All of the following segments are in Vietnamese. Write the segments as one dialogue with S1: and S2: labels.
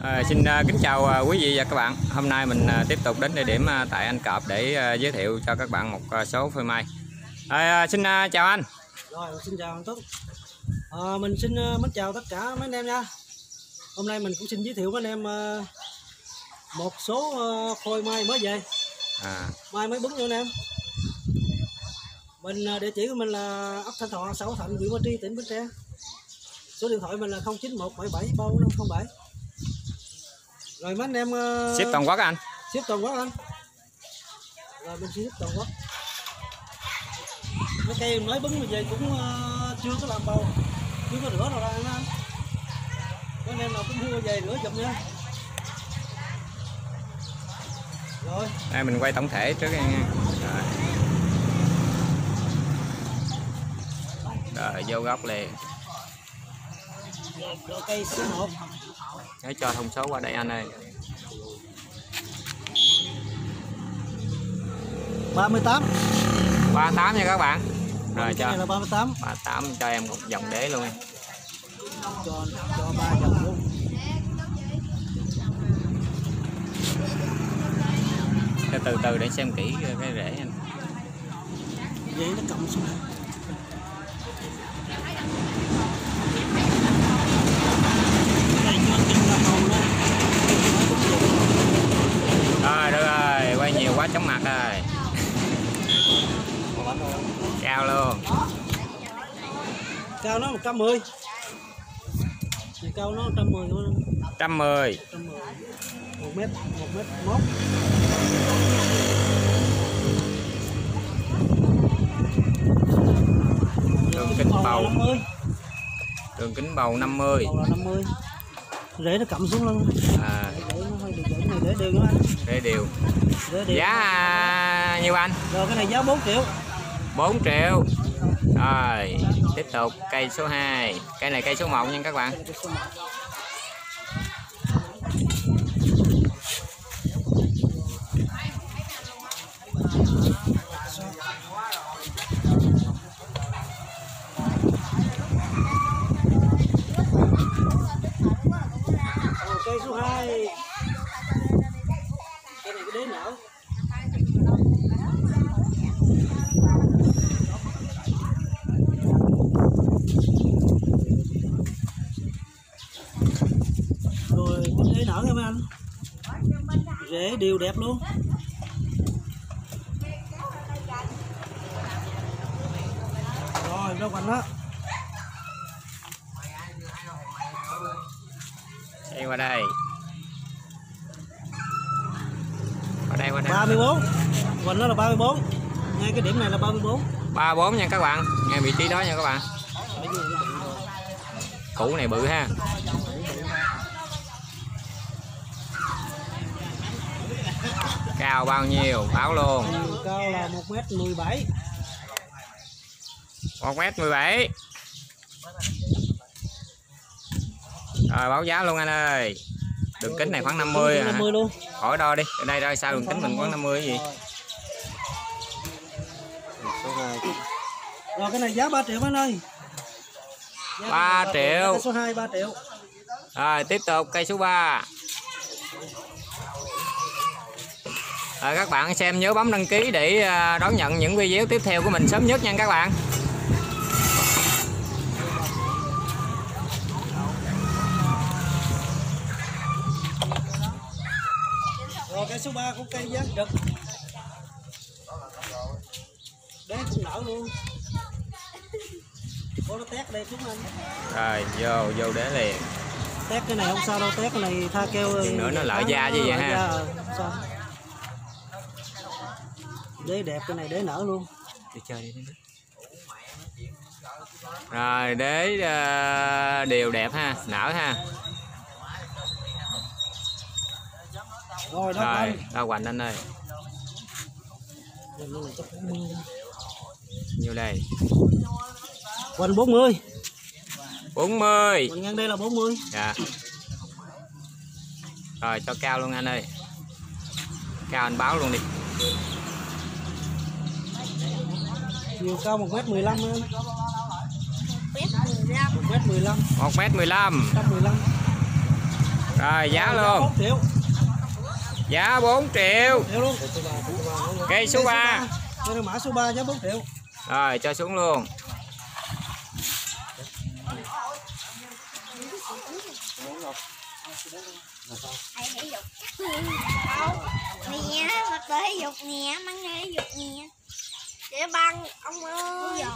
S1: Xin kính chào quý vị và các bạn. Hôm nay mình tiếp tục đến địa điểm tại Anh Cọp để giới thiệu cho các bạn một số phơi mai. Xin chào anh.
S2: Rồi, xin chào anh Túc. Mình xin mến chào tất cả mấy anh em nha. Hôm nay mình cũng xin giới thiệu với anh em một số phôi mai mới về. Mai mới bứng cho anh em. Địa chỉ của mình là ấp Thanh Thọ, xã Thạnh, huyện Ba Tri, tỉnh Bến Tre. Số điện thoại mình là 0917734507. Rồi mấy anh em
S1: ship toàn quốc anh.
S2: Ship toàn quốc anh. Rồi mình ship toàn quốc. Mấy cây mới bứng mà về cũng chưa có làm bầu, chưa có rửa đâu ra anh. Mấy anh em nào cũng mua về rửa giùm nha. Rồi.
S1: Đây mình quay tổng thể trước nha. Rồi vô góc liền.
S2: Rồi cây số 1.
S1: Để cho thông số qua đây anh ơi.
S2: 38
S1: nha các bạn. Rồi cho
S2: là 38
S1: cho em một dòng đế luôn.
S2: Cho 3 dòng luôn.
S1: Cho từ từ để xem kỹ cái rễ anh.
S2: Vậy nó cầm xuống.
S1: Rồi được rồi, quay nhiều quá chóng mặt rồi. Cao luôn.
S2: Cao nó 110. Cao nó 110 luôn.
S1: 110.
S2: 1 mét 1.
S1: Đường kính bầu
S2: 50.
S1: Đường kính bầu 50.
S2: Bầu là 50. Rễ nó cầm xuống luôn. Rễ nó hơi điều chỉnh này để đều nữa anh.
S1: Để đều. Giá nhiêu anh?
S2: Rồi cái này giá 4 triệu.
S1: 4 triệu. Rồi, tiếp tục cây số 2. Cây này cây số 1 nha các bạn.
S2: Cây số 2. Cây này cái đế nở. Rồi cái đế nở nha mấy anh. Rễ đều đẹp luôn. Rồi đâu quanh đó.
S1: Đây qua đây. Qua đây.
S2: 34. Quanh nó là 34. Ngay cái điểm này là 34.
S1: 34 nha các bạn. Ngay vị trí đó nha các bạn. Củ này bự ha. Cao bao nhiêu? Báo luôn.
S2: Cao là 1m17.
S1: 1m17. Rồi báo giá luôn anh ơi. Đường kính này khoảng 50.
S2: 50 luôn.
S1: Khỏi đo đi. Ở đây ra sao đường kính mình khoảng 50 cái gì?
S2: Rồi cái này giá 3 triệu anh ơi.
S1: 3 triệu.
S2: Cây số 2 3 triệu.
S1: Rồi tiếp tục cây số 3. Rồi các bạn xem nhớ bấm đăng ký để đón nhận những video tiếp theo của mình sớm nhất nha các bạn.
S2: Rồi cây số 3 cũng cây giá đực. Đế cũng nở luôn. Có nó tét đây xuống anh.
S1: Rồi vô đế liền.
S2: Tét cái này không sao đâu, tét cái này tha keo
S1: nữa nó lợi da chứ vậy ha.
S2: Sao? Đế đẹp, cái này đế nở luôn.
S1: Đi chơi đi. Rồi đế đều đẹp ha, nở ha.
S2: Rồi
S1: đó hoành anh ơi. Nhiêu đây?
S2: Hoành 40.
S1: 40.
S2: Hoành ngang đây là 40.
S1: Dạ. Rồi cho cao luôn anh ơi. Cao anh báo luôn đi.
S2: Chiều cao 1m15 anh.
S1: 1m15.
S2: 1m15.
S1: Rồi giá luôn.
S2: 4 triệu.
S1: Giá 4 triệu.
S2: Luôn.
S1: Cây số 3.
S2: Đây là mã số 3 giá 4 triệu.
S1: Rồi cho xuống luôn.
S3: Thầy thể dục nè, mặt đồ thể dục nè, mang nghề thể dục nè. Để băng ông ơi.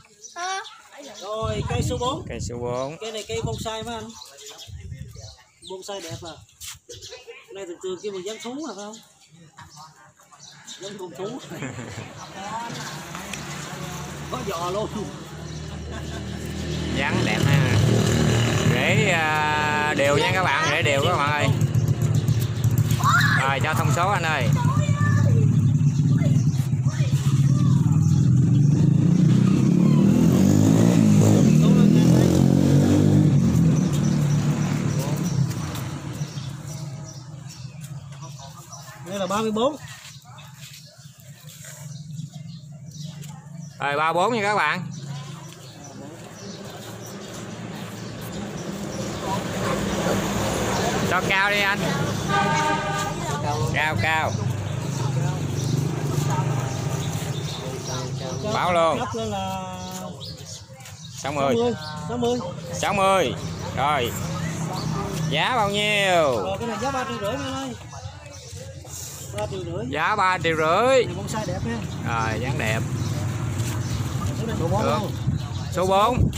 S2: Rồi cây số 4.
S1: Cây số 4.
S2: Cây này cây bonsai mấy anh. Bonsai đẹp à. Đây thường thường kêu mình dán thú là phải không? Dán con thú. Có giò luôn.
S1: Dáng đẹp ha. Rễ đều nha các bạn, rễ đều các bạn ơi. Rồi cho thông số anh ơi.
S2: Đây là 34.
S1: Rồi 34 nha các bạn. Cho cao đi anh. Cao. Báo luôn.
S2: Cấp lên là
S1: 60.
S2: 60.
S1: Rồi. Giá bao nhiêu?
S2: Rồi cái này giá 3,5 triệu anh ơi. 3,5 triệu.
S1: Giá 3,5 triệu.
S2: Này bonsai đẹp nha.
S1: Rồi dáng đẹp.
S2: Số 4 luôn.
S1: Số 4.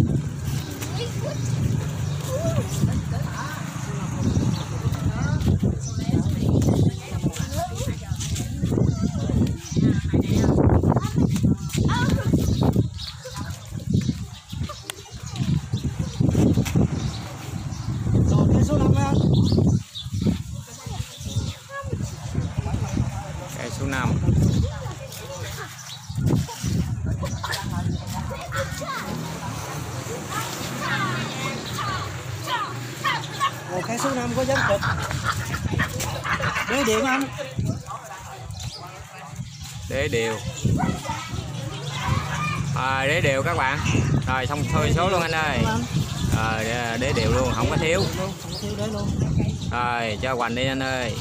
S2: Rồi cây số 5 nha.
S1: Cây số 5.
S2: Rồi cây số 5 có dáng cực. Đế điện anh.
S1: Đế đều. Đế đều các bạn. Rồi xong thôi số luôn anh ơi. Rồi đế đều luôn, không có thiếu.
S2: Không có thiếu đế luôn.
S1: Rồi cho hoành đi anh ơi.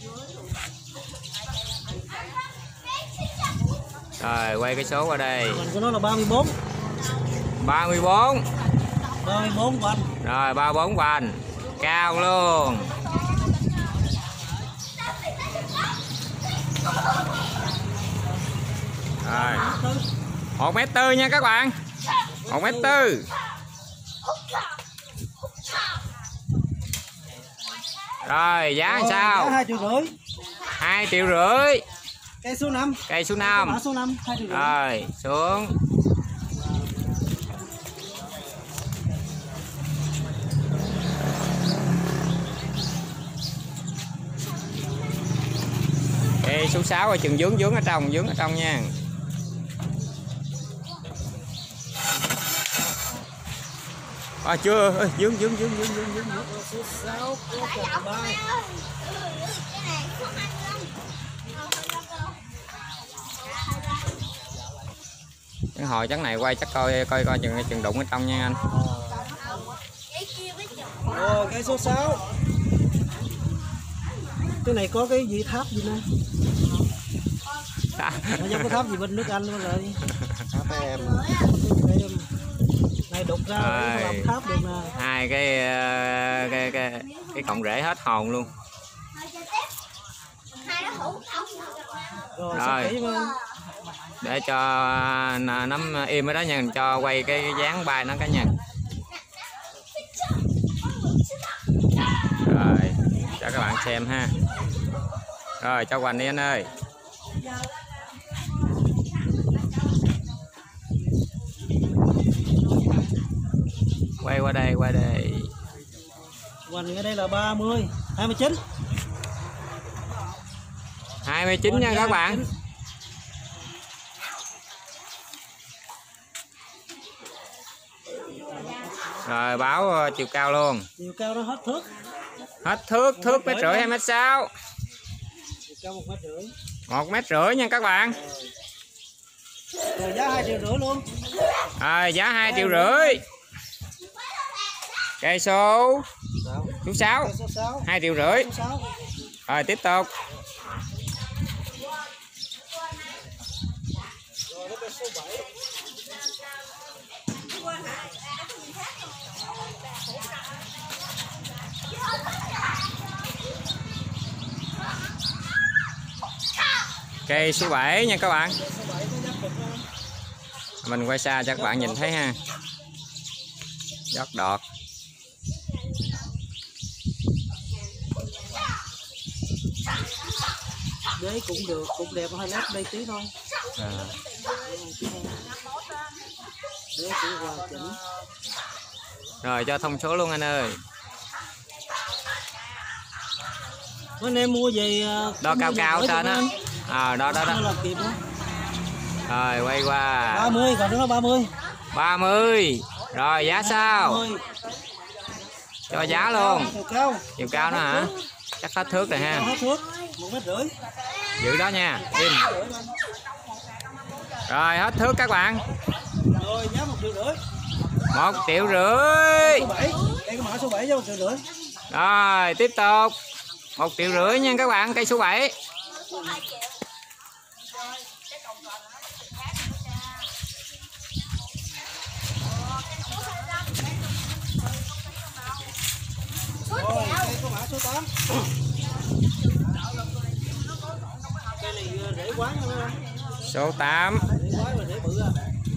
S1: Rồi quay cái số qua đây.
S2: Mình của nó là 34.
S1: 34.
S2: 34 của anh.
S1: Rồi 34 hoành. Cao luôn. Rồi 1m4 nha các bạn. 1m4. Rồi giá làm sao?
S2: Giá 2,5 triệu.
S1: 2,5 triệu.
S2: Cây số 5.
S1: Cây số 5.
S2: Mã số 5 2,5 triệu.
S1: Rồi xuống. Cây số 6 rồi chừng vướng ở trong nha. Chưa vướng.
S2: Số 6 có cành bay.
S1: Cái hồi chắc này quay chắc coi chừng đụng ở trong nha anh.
S2: Rồi cây số 6. Cái này có cái gì tháp gì nè. Nó giống cái tháp gì bên nước Anh luôn rồi. Tháp em. Này đục ra làm tháp được nè.
S1: Hai cái cọng rễ hết hồn luôn.
S2: Rồi.
S1: Để cho nắm im ở đó nha, cho quay cái dáng bay nó cả nhà. Rồi cho các bạn xem ha. Rồi cho hoành đi anh ơi. Quay qua đây.
S2: Hoành ở đây là 30, 29.
S1: 29 nha các bạn. Rồi báo chiều cao luôn.
S2: Chiều cao nó hết thước.
S1: Hết thước 1,5 m, 2,6 m.
S2: Chiều cao 1,5 m.
S1: 1,5 m nha các bạn.
S2: Rồi giá 2,5 triệu luôn.
S1: Giá 2,5 triệu. Cây số Số 6.
S2: Cây số 6.
S1: 2,5 triệu.
S2: Số 6.
S1: Rồi tiếp tục.
S2: Rồi đến cây số 7.
S1: Cây số 7 nha các bạn.
S2: Cây số 7 nó dắt đực ra.
S1: Mình quay xa cho các bạn nhìn thấy ha. Giót đọt.
S2: Đế cũng được, cũng đẹp, hơi lát đây tí thôi.
S1: À.
S2: Đế cũng hoàn chỉnh.
S1: Rồi cho thông số luôn anh ơi.
S2: Mấy anh em mua về
S1: Đo cao cao trên á. Đó đó đó.
S2: Làm kịp đó.
S1: Rồi quay qua.
S2: 30, còn nó 30.
S1: 30. Rồi giá sao?
S2: 30.
S1: Cho giá luôn.
S2: Chiều cao.
S1: Chiều cao nữa hả? Chắc hết thước rồi ha.
S2: Hết thước, 1,5 mét.
S1: Giữ đó nha. Im. Rồi hết thước các bạn.
S2: Rồi giá 1,5 triệu.
S1: 1,5 triệu.
S2: Số 7. Đây cái mã số 7 giá 1,5 triệu.
S1: Rồi tiếp tục. 1,5 triệu nha các bạn. Cây số 7.
S2: Rồi đây có mã số 8. Cây này rễ quán nha.
S1: Số 8.
S2: Rễ quán là rễ bự à.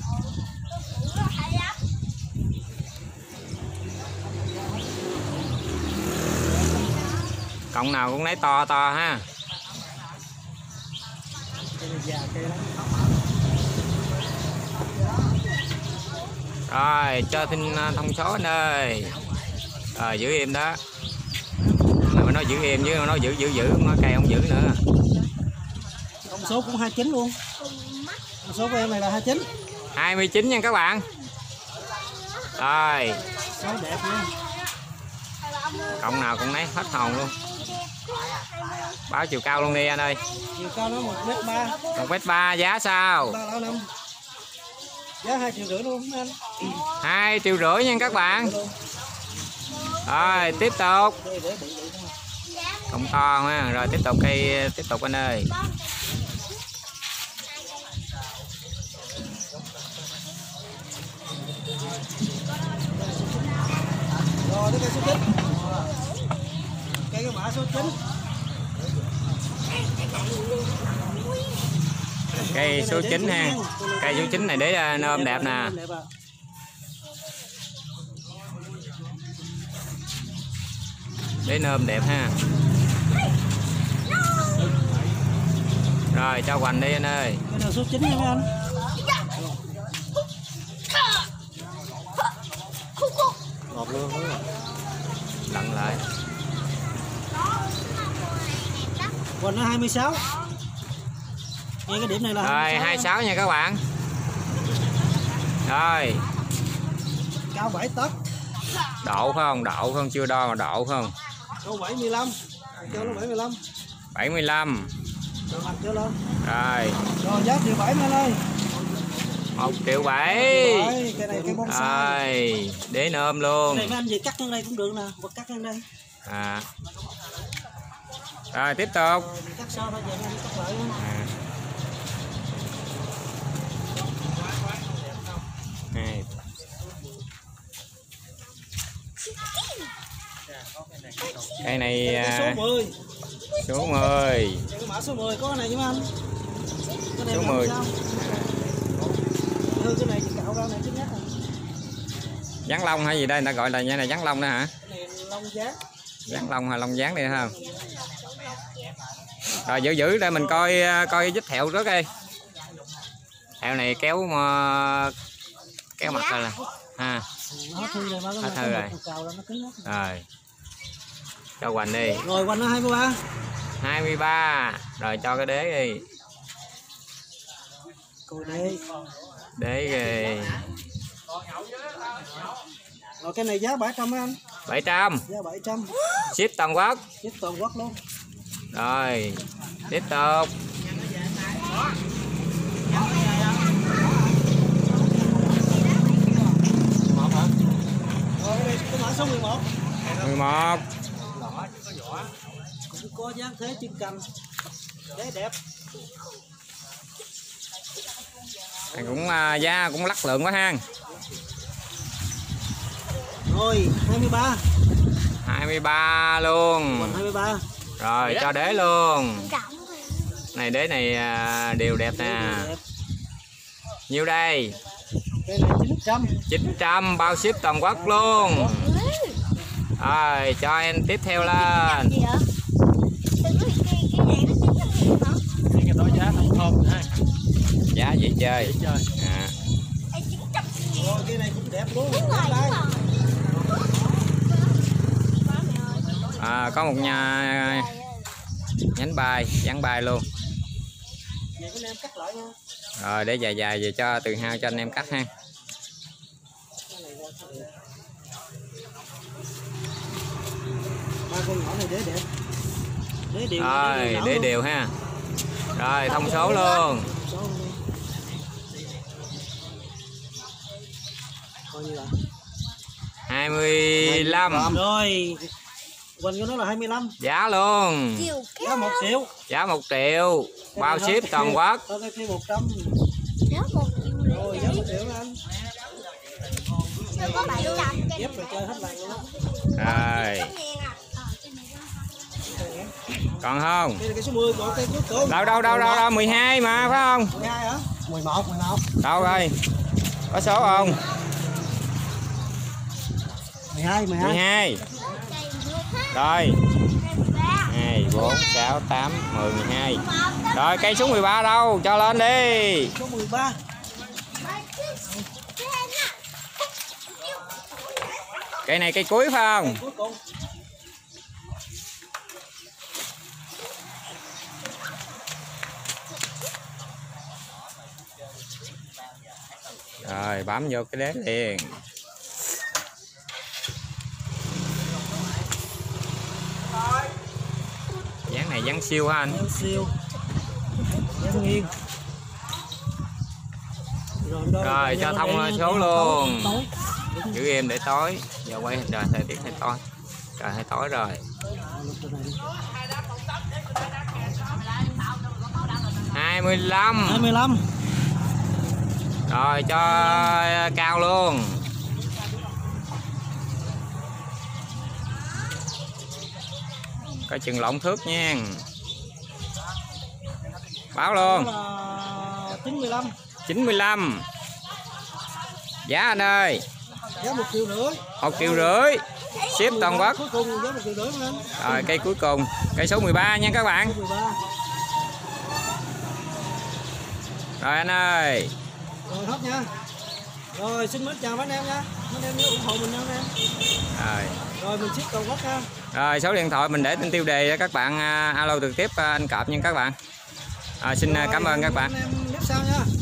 S1: Cọng nào cũng lấy to to ha.
S2: Cây này già cây lắm.
S1: Rồi cho thêm thông số anh ơi. Rồi giữ im đó. Mà nói giữ im chứ nó giữ mà cây không giữ nữa.
S2: Thông số cũng 29 luôn. Thông số của em này là 29.
S1: 29 nha các bạn. Rồi
S2: Số đẹp nha.
S1: cọng nào cũng lấy hết hồn luôn. Báo chiều cao luôn đi anh ơi.
S2: Chiều cao nó 1,3 m.
S1: 1,3 m giá sao?
S2: 3,5. Giá 2,5 triệu luôn anh.
S1: 2,5 triệu nha các bạn. Rồi tiếp tục.
S2: Đây để bự bự thôi.
S1: Cọng to ha. Rồi tiếp tục cây tiếp tục anh ơi.
S2: Rồi tới cây số 9. Cây cái mã số 9.
S1: Cây số 9 ha. Cây số 9 này để nôm đẹp nè. Để nôm đẹp ha. Rồi cho hoành đi anh ơi.
S2: Cây nào số 9 nha mấy anh. Ngọt luôn đúng không?
S1: Lặn lại.
S2: Còn nó 26. Nghe cái điểm này là
S1: Rồi 26 nha các bạn. Rồi
S2: cao 7 tấc.
S1: độ phải không? Độ không? Chưa đo mà độ không?
S2: Câu 75. Cho nó 75.
S1: 75.
S2: Rồi mặt cho lên.
S1: Rồi
S2: Rồi giá 1,7 triệu anh ơi.
S1: 1,7 triệu.
S2: Cây này cây bonsai.
S1: Rồi để nôm luôn.
S2: Cái này mấy anh gì cắt lên đây cũng được nè, hoặc cắt lên đây.
S1: Rồi tiếp tục.
S2: Rồi, mình cắt sau thôi giờ anh cắt lại.
S1: Này. Cây này
S2: Cái số 10.
S1: số 10.
S2: Cái mã số 10 có cái này chứ mấy anh. Cái này
S1: Số 10.
S2: Cái này cạo ra này chứ nhát.
S1: Giáng lông hay gì đây, người ta gọi là như này giáng lông đó hả?
S2: Cái này lông dáng.
S1: Giáng lông hay lông dáng đây không? Rồi giữ để mình coi vết thẹo trước đi. Thẹo này kéo mặt rồi nè ha.
S2: Hết thư rồi,
S1: hết thư rồi. Rồi cho hoành đi.
S2: Rồi hoành nó 23.
S1: 23. Rồi cho cái đế đi.
S2: Coi đây.
S1: Đế kìa.
S2: Rồi cái này giá 700 mấy anh.
S1: 700.
S2: Giá 700.
S1: Ship toàn quốc.
S2: Ship toàn quốc luôn.
S1: Rồi tiếp tục.
S2: Rồi cái này cái mã số 11.
S1: 11.
S2: cũng có dáng thế chân cành, đế đẹp.
S1: Này cũng giá cũng lắc lượng quá ha.
S2: Rồi 23.
S1: 23 luôn.
S2: Còn 23.
S1: Rồi cho đế luôn. Này đế này đều đẹp nè. Nhiêu đây?
S2: Cái này 900.
S1: 900 bao ship toàn quốc luôn. Rồi cho em tiếp theo lên.
S2: Cái đó giá không thơm ha.
S1: Giá dễ chơi. À.
S2: Rồi cái này cũng đẹp luôn.
S1: Có một nhà nhánh bài, dán bài luôn.
S2: Vậy anh em cắt lại nha.
S1: Rồi để dài dài về cho từ hao cho anh em cắt ha.
S2: Ba con nhỏ này đế đẹp. Đế đều.
S1: Rồi để đều ha. Rồi thông số luôn.
S2: Coi như là
S1: 25.
S2: Rồi. Quỳnh của nó là 25.
S1: Giá luôn.
S2: Giá 1 triệu.
S1: Giá 1 triệu. Bao ship toàn quốc.
S2: Cái kia 100.
S3: Giá 1 triệu lẻ.
S2: Rồi giá 1 triệu anh.
S3: Sao có 700
S2: Ghép rồi chơi hết làng luôn đó.
S1: Rồi. Còn không?
S2: Đây là cái số 10 còn cây cuối cùng.
S1: Đâu 12 mà phải không?
S2: 12 hả? 11.
S1: Đâu rồi? Có số không?
S2: 12.
S1: 12. Rồi. 2 4 6 8 10 12. Rồi cây số 13 đâu? Cho lên đi.
S2: Số 13.
S1: Cây này cây cuối phải không?
S2: Cuối cùng.
S1: Rồi bám vô cái đế liền. Dáng này dáng siêu ha anh.
S2: Dáng siêu. Dáng nghiêng.
S1: Rồi cho thông số luôn. Giữ em để tối. Giờ quay trời thời tiết hơi tối. Trời hơi tối rồi. 25.
S2: 25.
S1: Rồi cho cao luôn. Coi chừng lộn thước nha. Báo luôn.
S2: 95.
S1: 95. Giá anh ơi.
S2: Giá 1,5 triệu.
S1: 1,5 triệu. Ship toàn quốc.
S2: Cuối cùng giá 1,5 triệu anh.
S1: Rồi cây cuối cùng, cây số 13 nha các bạn.
S2: 13.
S1: Rồi anh ơi.
S2: Rồi hết nha. Rồi xin mến chào mấy anh em nha. Mấy anh em nhớ ủng hộ mình nha anh em.
S1: Rồi.
S2: Rồi mình ship toàn quốc nha.
S1: Rồi số điện thoại mình để trên tiêu đề cho các bạn alo trực tiếp anh Cọp nha các bạn. Xin
S2: Rồi,
S1: cảm ơn các bạn.
S2: Anh em biết sao nha.